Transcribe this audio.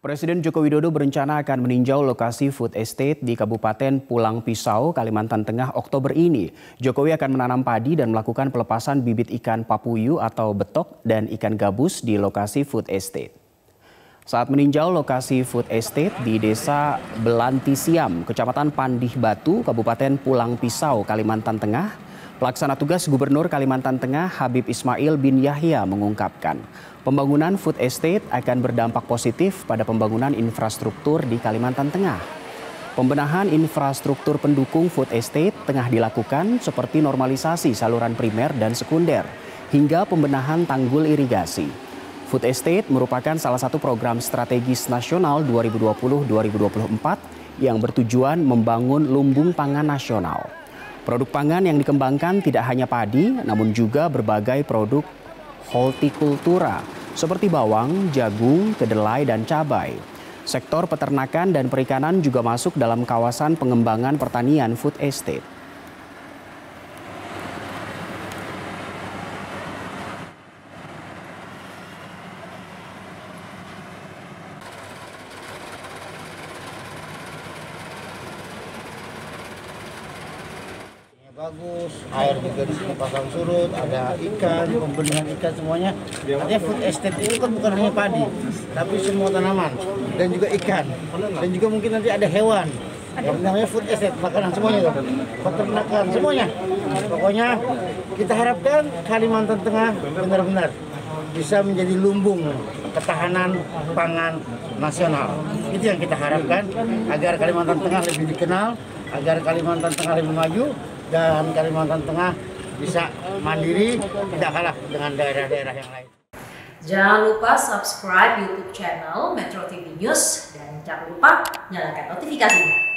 Presiden Joko Widodo berencana akan meninjau lokasi food estate di Kabupaten Pulang Pisau, Kalimantan Tengah Oktober ini. Jokowi akan menanam padi dan melakukan pelepasan bibit ikan papuyu atau betok dan ikan gabus di lokasi food estate. Saat meninjau lokasi food estate di Desa Belantisiam, Kecamatan Pandih Batu, Kabupaten Pulang Pisau, Kalimantan Tengah, Pelaksana Tugas Gubernur Kalimantan Tengah Habib Ismail bin Yahya mengungkapkan, pembangunan food estate akan berdampak positif pada pembangunan infrastruktur di Kalimantan Tengah. Pembenahan infrastruktur pendukung food estate tengah dilakukan seperti normalisasi saluran primer dan sekunder, hingga pembenahan tanggul irigasi. Food estate merupakan salah satu program strategis nasional 2020-2024 yang bertujuan membangun lumbung pangan nasional. Produk pangan yang dikembangkan tidak hanya padi, namun juga berbagai produk hortikultura seperti bawang, jagung, kedelai, dan cabai. Sektor peternakan dan perikanan juga masuk dalam kawasan pengembangan pertanian food estate. Bagus, air juga di sini pasang surut, ada ikan, pembenihan ikan semuanya. Artinya food estate itu kan bukan hanya padi, tapi semua tanaman dan juga ikan dan juga mungkin nanti ada hewan. Yang namanya food estate, makanan semuanya, peternakan semuanya. Pokoknya kita harapkan Kalimantan Tengah benar-benar bisa menjadi lumbung ketahanan pangan nasional. Itu yang kita harapkan agar Kalimantan Tengah lebih dikenal, agar Kalimantan Tengah lebih maju, dan Kalimantan Tengah bisa mandiri, tidak kalah dengan daerah-daerah yang lain. Jangan lupa subscribe YouTube channel Metro TV News dan jangan lupa nyalakan notifikasinya.